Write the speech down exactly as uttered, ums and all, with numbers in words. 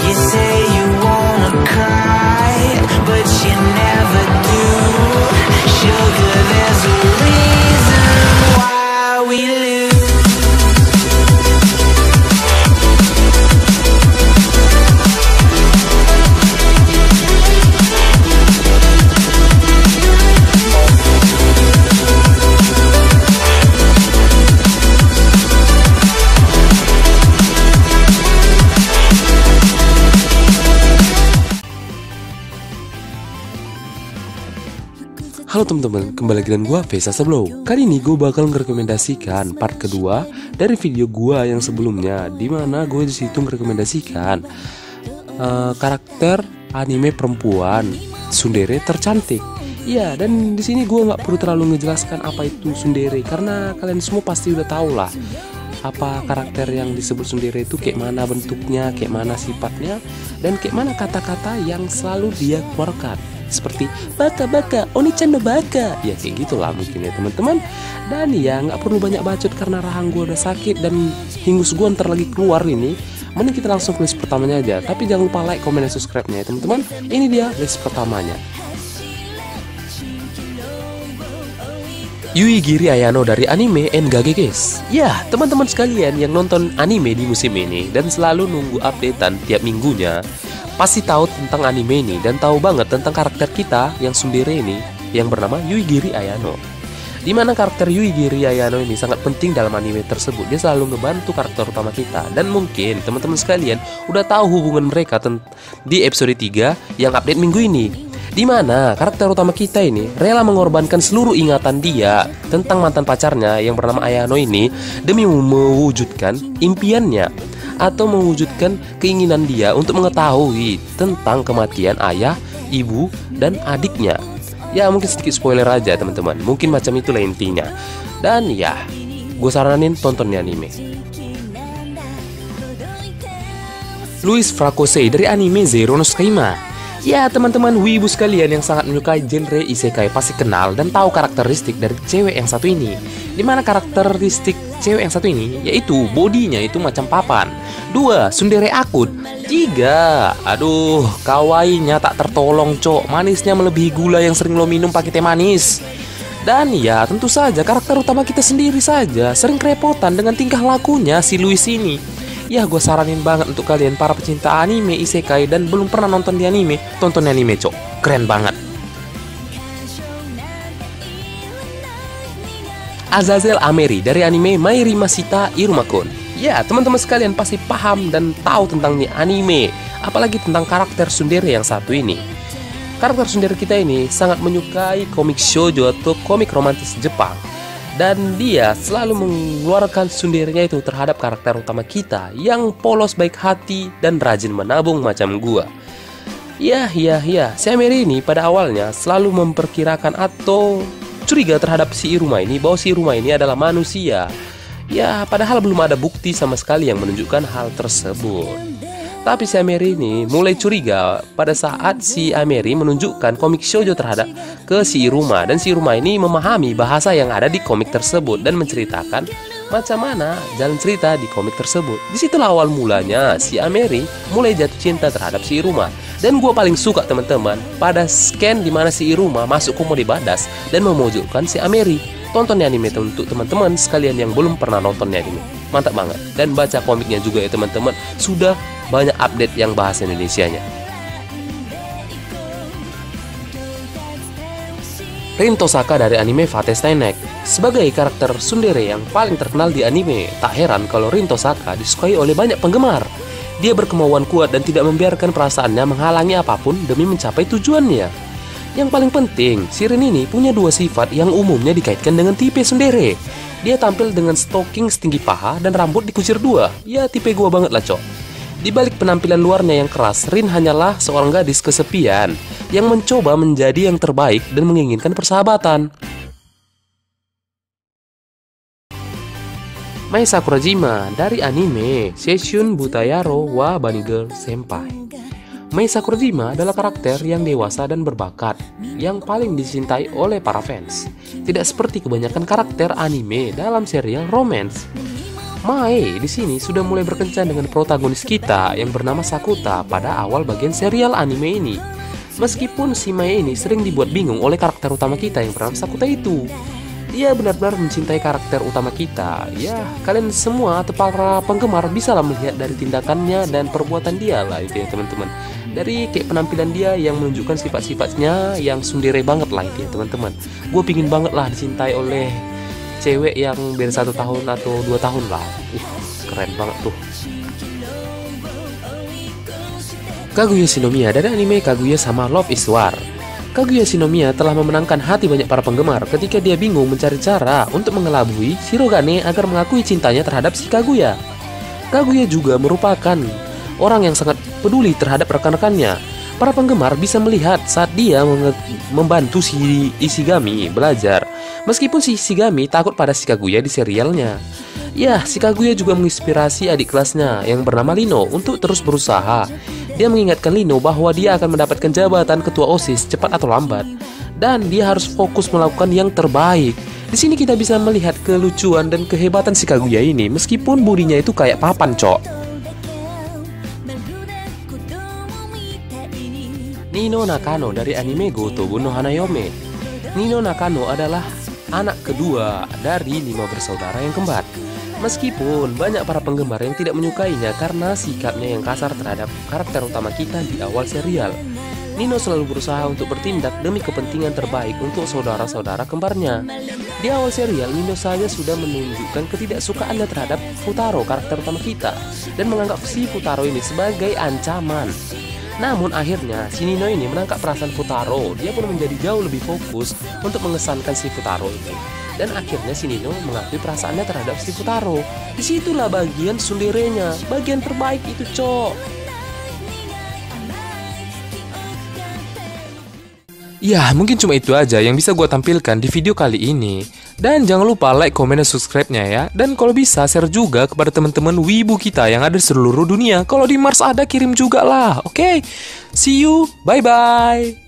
You say you wanna cry, but you never do. Sugar, there's a reason why we lose. Halo teman-teman, kembali lagi dengan gue Vesa Seblow. Kali ini gue bakal merekomendasikan part kedua dari video gue yang sebelumnya, dimana gue disitu merekomendasikan uh, karakter anime perempuan tsundere tercantik. Iya, dan di sini gue nggak perlu terlalu ngejelaskan apa itu tsundere, karena kalian semua pasti udah tahu lah apa karakter yang disebut tsundere itu, kayak mana bentuknya, kayak mana sifatnya, dan kayak mana kata-kata yang selalu dia keluarkan. Seperti baka baka, oni-chan no baka. Ya kayak gitulah mungkin ya teman-teman. Dan ya nggak perlu banyak bacot karena rahang gue udah sakit dan hingus gue ntar lagi keluar ini. Mending kita langsung ke list pertamanya aja. Tapi jangan lupa like, comment, dan subscribe-nya ya teman-teman. Ini dia list pertamanya. Yuigiri Ayano dari anime N G G guys. Ya teman-teman sekalian yang nonton anime di musim ini dan selalu nunggu updatean tiap minggunya, pasti tahu tentang anime ini dan tahu banget tentang karakter kita yang tsundere ini yang bernama Yuigiri Ayano. Dimana karakter Yuigiri Ayano ini sangat penting dalam anime tersebut. Dia selalu ngebantu karakter utama kita. Dan mungkin teman-teman sekalian udah tahu hubungan mereka di episode tiga yang update minggu ini, dimana karakter utama kita ini rela mengorbankan seluruh ingatan dia tentang mantan pacarnya yang bernama Ayano ini demi mewujudkan impiannya atau mewujudkan keinginan dia untuk mengetahui tentang kematian ayah, ibu, dan adiknya. Ya mungkin sedikit spoiler aja teman-teman, mungkin macam itulah intinya. Dan ya, gue saranin tonton di anime. Louis Fracosei dari anime Zero no Tsukaima. Ya teman-teman wibu sekalian yang sangat menyukai genre isekai pasti kenal dan tahu karakteristik dari cewek yang satu ini. Dimana karakteristik cewek yang satu ini yaitu bodinya itu macam papan. Dua, tsundere akut. Tiga, aduh kawainya tak tertolong cok, manisnya melebihi gula yang sering lo minum pakai teh manis. Dan ya tentu saja karakter utama kita sendiri saja sering kerepotan dengan tingkah lakunya si Louis ini. Ya gue saranin banget untuk kalian para pecinta anime isekai dan belum pernah nonton di anime, tonton di anime cok, keren banget. Azazel Ameri dari anime Mairi Masita Irumakun. Ya teman-teman sekalian pasti paham dan tahu tentang nih anime, apalagi tentang karakter tsundere yang satu ini. Karakter tsundere kita ini sangat menyukai komik shoujo atau komik romantis Jepang. Dan dia selalu mengeluarkan tsunderenya itu terhadap karakter utama kita yang polos baik hati dan rajin menabung macam gua. Ya, ya, ya, si Ameri ini pada awalnya selalu memperkirakan atau curiga terhadap si Iruma ini bahwa si Iruma ini adalah manusia. Ya, padahal belum ada bukti sama sekali yang menunjukkan hal tersebut. Tapi si Ameri ini mulai curiga pada saat si Ameri menunjukkan komik shoujo terhadap ke si Iruma. Dan si Iruma ini memahami bahasa yang ada di komik tersebut dan menceritakan macam mana jalan cerita di komik tersebut. Disitulah awal mulanya si Ameri mulai jatuh cinta terhadap si Iruma. Dan gue paling suka teman-teman pada scan dimana si Iruma masuk komode badas dan memojokkan si Ameri. Tonton di anime untuk teman-teman sekalian yang belum pernah nonton di anime. Mantap banget. Dan baca komiknya juga ya teman-teman. Sudah banyak update yang bahasa Indonesianya. Rin Tosaka dari anime Fate Stay Night. Sebagai karakter tsundere yang paling terkenal di anime, tak heran kalau Rin Tosaka disukai oleh banyak penggemar. Dia berkemauan kuat dan tidak membiarkan perasaannya menghalangi apapun demi mencapai tujuannya. Yang paling penting, si Rin ini punya dua sifat yang umumnya dikaitkan dengan tipe tsundere. Dia tampil dengan stocking setinggi paha dan rambut dikucir dua. Ya tipe gua banget lah cok. Di balik penampilan luarnya yang keras, Rin hanyalah seorang gadis kesepian yang mencoba menjadi yang terbaik dan menginginkan persahabatan. Mai Sakurajima dari anime Seishun Butayaro wa Bunny Girl Senpai. Mai Sakurajima adalah karakter yang dewasa dan berbakat yang paling dicintai oleh para fans. Tidak seperti kebanyakan karakter anime dalam serial romance. Mae di sini sudah mulai berkencan dengan protagonis kita yang bernama Sakuta pada awal bagian serial anime ini. Meskipun si Mae ini sering dibuat bingung oleh karakter utama kita yang bernama Sakuta itu. Dia benar-benar mencintai karakter utama kita. Ya, kalian semua atau para penggemar bisa lah melihat dari tindakannya dan perbuatan dia lah itu ya teman-teman. Dari kayak penampilan dia yang menunjukkan sifat-sifatnya yang sundere banget lah itu ya teman-teman. Gue pingin banget lah dicintai oleh cewek yang beda satu tahun atau dua tahun lah. Uh, keren banget tuh. Kaguya Shinomiya dari anime Kaguya sama Love is War. Kaguya Shinomiya telah memenangkan hati banyak para penggemar ketika dia bingung mencari cara untuk mengelabui Shirogane agar mengakui cintanya terhadap si Kaguya. Kaguya juga merupakan orang yang sangat peduli terhadap rekan-rekannya. Para penggemar bisa melihat saat dia membantu si Ishigami belajar, meskipun si Ishigami takut pada si Kaguya di serialnya. Ya, si Kaguya juga menginspirasi adik kelasnya yang bernama Lino untuk terus berusaha. Dia mengingatkan Lino bahwa dia akan mendapatkan jabatan ketua OSIS cepat atau lambat, dan dia harus fokus melakukan yang terbaik. Di sini kita bisa melihat kelucuan dan kehebatan si Kaguya ini, meskipun budinya itu kayak papan, cok. Nino Nakano dari anime Gotobu no Hanayome. Nino Nakano adalah anak kedua dari lima bersaudara yang kembar. Meskipun banyak para penggemar yang tidak menyukainya karena sikapnya yang kasar terhadap karakter utama kita di awal serial, Nino selalu berusaha untuk bertindak demi kepentingan terbaik untuk saudara-saudara kembarnya. Di awal serial, Nino saja sudah menunjukkan ketidaksukaannya terhadap Futaro, karakter utama kita, dan menganggap si Futaro ini sebagai ancaman. Namun akhirnya si Nino ini menangkap perasaan Futaro. Dia pun menjadi jauh lebih fokus untuk mengesankan si Futaro ini. Dan akhirnya si Nino mengakui perasaannya terhadap si Futaro. Disitulah bagian sunderenya, bagian terbaik itu, cok. Ya, mungkin cuma itu aja yang bisa gue tampilkan di video kali ini. Dan jangan lupa like, komen, dan subscribe-nya ya. Dan kalau bisa share juga kepada teman-teman wibu kita yang ada di seluruh dunia. Kalau di Mars ada, kirim juga lah. Oke, okay? See you, bye-bye.